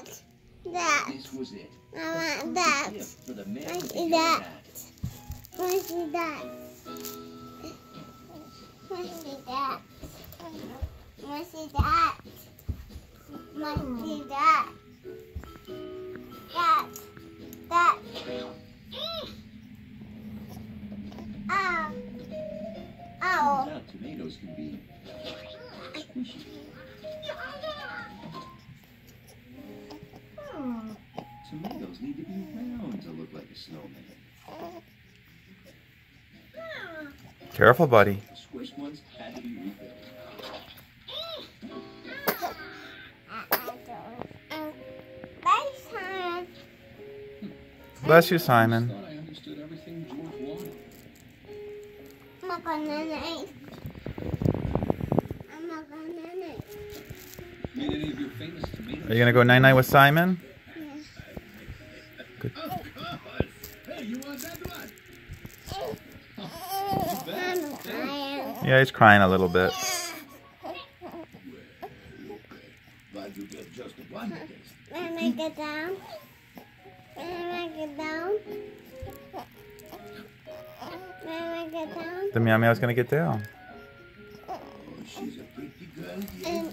That. This was it. I want that. For the man I who see gave that. that. I see that. I see that. I see that. I see that. That. That. Ow. Ow. Turns out tomatoes can be squishy. Tomatoes need to be round to look like a snowman. Careful, buddy. The squished ones had to be refilled. Bless you, I Simon. thought I understood everything George wanted. I'm not gonna eat. I'm not gonna eat. Made any of your famous tomatoes? Are you gonna go night-night with Simon? Of course. Hey, you want that one? I'm crying. Yeah, he's crying a little bit. Glad you get just one taste. Can I make it down? Can I make it down? Can I make it down? The meow meow's gonna get down. Oh, she's a pretty girl. And